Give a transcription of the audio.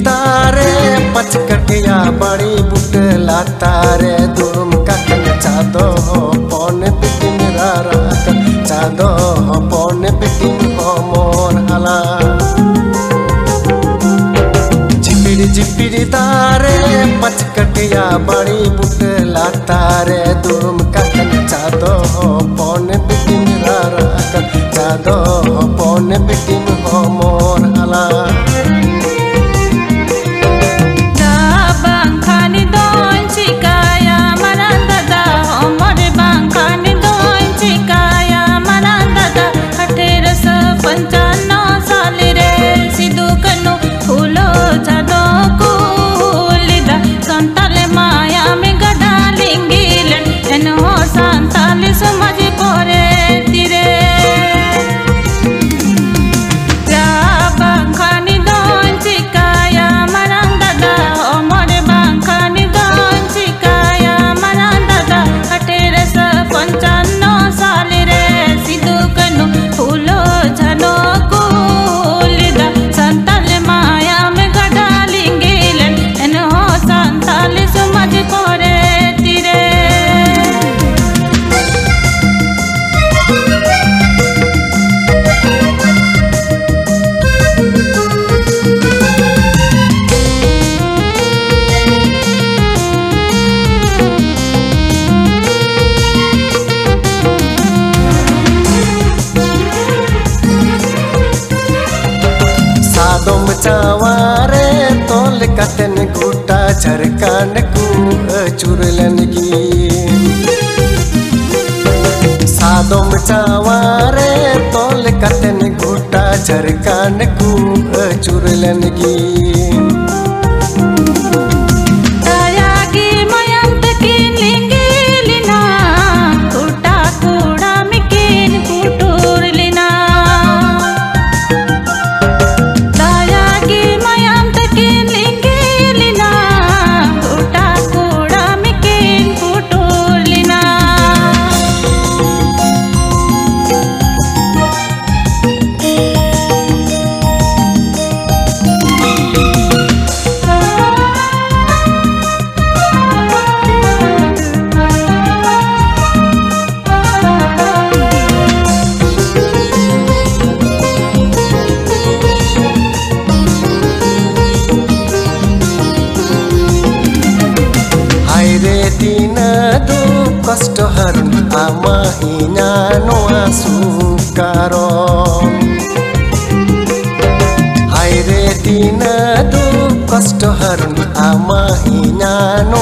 दारे पचकटिया बड़ी बुट लातारे दुम ककन चादो पौन पिटिन राराकन चादो पौन पिटिन मोर हला झिपिड़ी झिपिड़ी दारे पचकटिया बड़ी बुट लातारे दुम ककन चादो पौन पिटिन राराकन चादो पौन पिटिन मोर हला चावारे तोल कतन गुटा झरकान को चुरलन की सादोम चावारे तोल कतन गुटा झरकान को चुरलन की कष्ट हरुन आमा इना नोआ सुकारोन हाय रे दिन दु कष्ट हरुन आमा इना